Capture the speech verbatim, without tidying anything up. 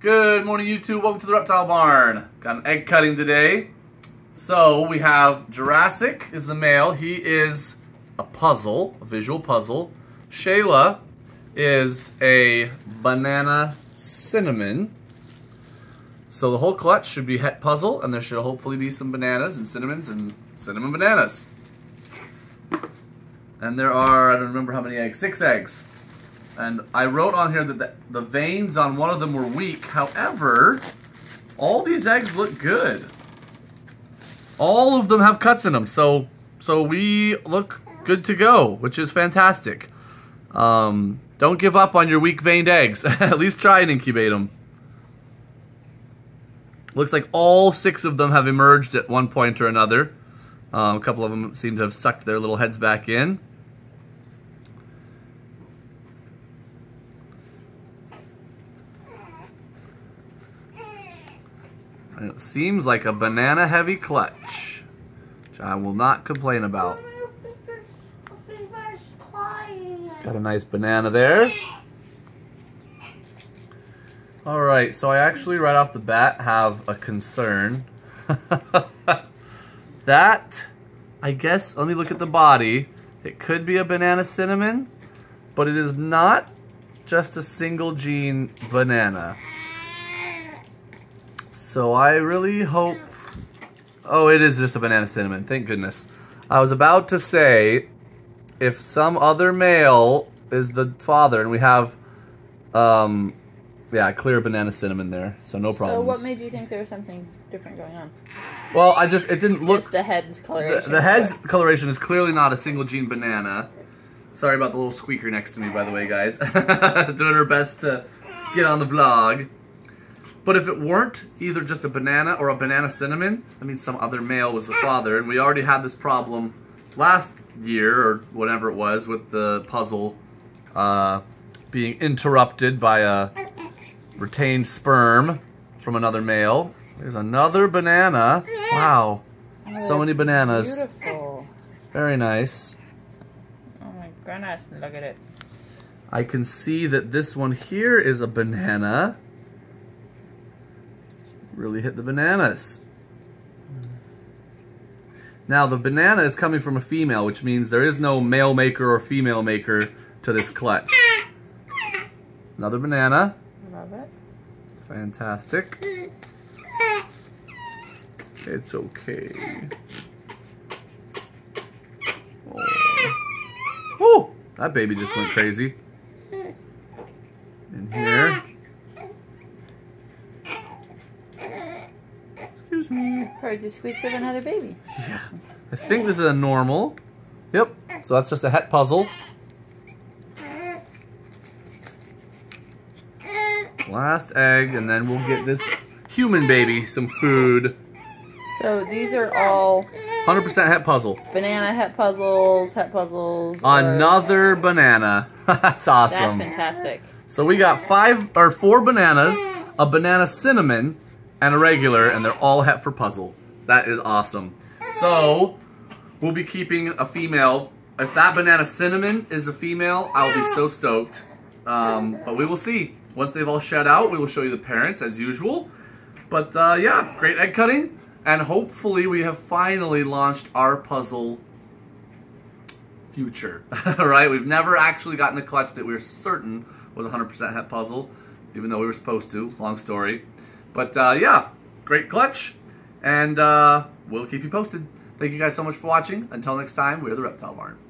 Good morning, YouTube. Welcome to the Reptile Barn. Got an egg cutting today. So we have Jurassic is the male. He is a puzzle, a visual puzzle. Shayla is a banana cinnamon. So the whole clutch should be het puzzle, and there should hopefully be some bananas and cinnamons and cinnamon bananas. And there are, I don't remember how many eggs, six eggs. And I wrote on here that the, the veins on one of them were weak. However, all these eggs look good. All of them have cuts in them, so so we look good to go, which is fantastic. Um, don't give up on your weak veined eggs. At least try and incubate them. Looks like all six of them have emerged at one point or another. Um, a couple of them seem to have sucked their little heads back in. And it seems like a banana heavy clutch, which I will not complain about. Got a nice banana there. Alright, so I actually right off the bat have a concern. That, I guess, let me look at the body. It could be a banana cinnamon, but it is not just a single gene banana. So I really hope... Oh, it is just a banana cinnamon, thank goodness. I was about to say, if some other male is the father, and we have, um, yeah, clear banana cinnamon there, so no problems. So what made you think there was something different going on? Well, I just, it didn't look... Just the head's coloration. The, the head's coloration is clearly not a single gene banana. Sorry about the little squeaker next to me, by the way, guys. Doing her best to get on the vlog. But if it weren't either just a banana or a banana cinnamon, that means some other male was the father. And we already had this problem last year, or whatever it was, with the puzzle uh, being interrupted by a retained sperm from another male. There's another banana. Wow. Oh, so many bananas. Beautiful. Very nice. Oh my goodness, look at it. I can see that this one here is a banana. Really hit the bananas. Now the banana is coming from a female, which means there is no male maker or female maker to this clutch. Another banana. Love it. Fantastic. It's okay. Oh. Woo! That baby just went crazy. In here. Excuse me. Heard the squeaks of another baby. Yeah. I think this is a normal. Yep. So that's just a het puzzle. Last egg, and then we'll get this human baby some food. So these are all one hundred percent het puzzle. banana het puzzles, het puzzles. Another or... banana. That's awesome. That's fantastic. So we got five or four bananas, a banana cinnamon, and a regular, and they're all het for puzzle. That is awesome. So we'll be keeping a female. If that banana cinnamon is a female, I'll be so stoked. Um, but we will see. Once they've all shed out, we will show you the parents as usual. But uh, yeah, great egg cutting. And hopefully we have finally launched our puzzle future. Right? We've never actually gotten a clutch that we were certain was one hundred percent het puzzle, even though we were supposed to. Long story. But uh, yeah, great clutch. And uh, we'll keep you posted. Thank you guys so much for watching. Until next time, we're the Reptile Barn.